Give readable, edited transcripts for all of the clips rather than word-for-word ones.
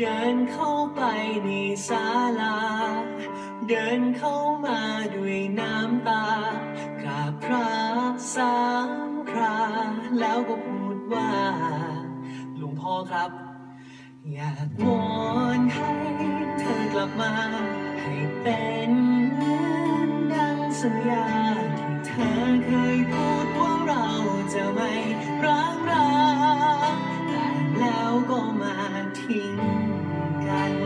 เดินเข้าไปในศาลาเดินเข้ามาด้วยน้ำตากราบพระ3 คราแล้วก็พูดว่าหลวงพ่อครับอยากวอนให้เธอกลับมาให้เป็นเหมือนดังสัญญาที่เธอเคยพูดว่าเราจะไม่ร้างราแต่แล้วก็มาทิ้งกัน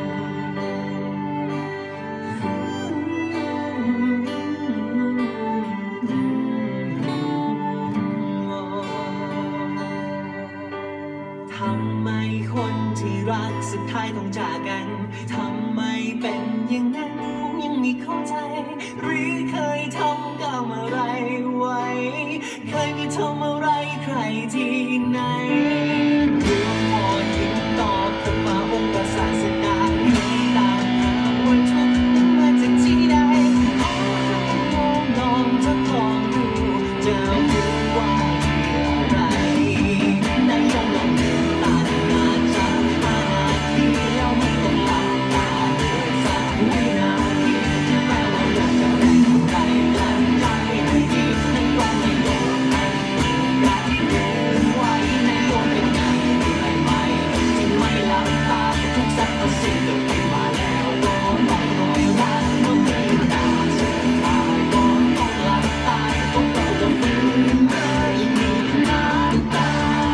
ทำไมคนที่รักสุดท้ายต้องจากกันทำไมเป็นอย่างนั้นผมยังไม่เข้าใจหรือเคยทำกรรมอะไรไว้เคยมีทำอะไรใครที่ไหนหลวงพ่อถึงตอบผมมาองค์พระศาสดาที่ตามหาว่าทุกข์นั้นมาจากที่ใดขอให้ลองทดลองดูจะรู้ว่าอะไรนายลองดูตาหน้าจับ5 นาทีแล้วไม่ต้องหลับตาเลยสักวินาทีแม้ว่าอยากจะแรงเท่าไรกลั้นใจให้ดีนั่นก็ไม่ลงไม่อยากรู้ไว้ในโลกเป็นไงอะไรไหมที่ไม่หลับตาทุกสรรพสิ่งเกิดขึ้นมาแล้วก็ต้องรอยรักเมื่อมีตาสุดท้ายก็ต้องหลับตาต้องเปิดจะฟื้นไม่มีน้ำตา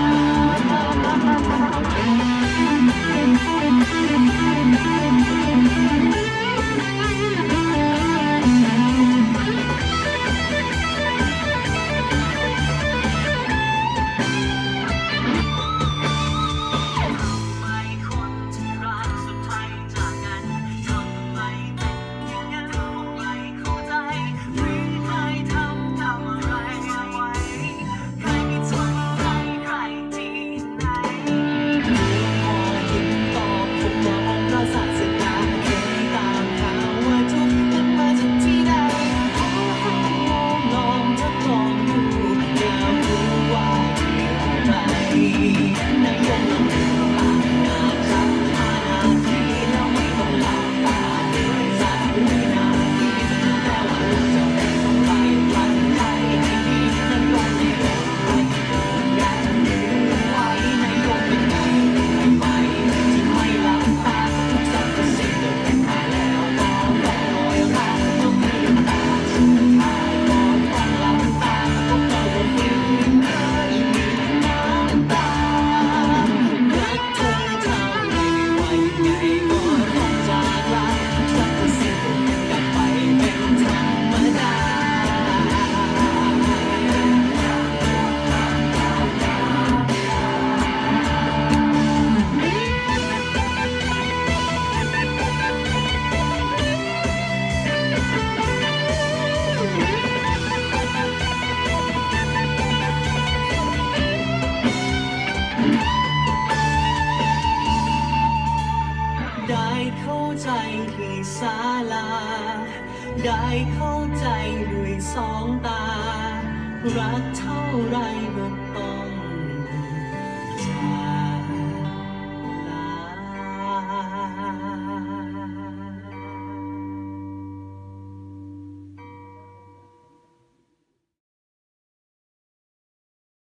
ได้เข้าใจที่ศาลาได้เข้าใจด้วย2 ตารักเท่าไรก็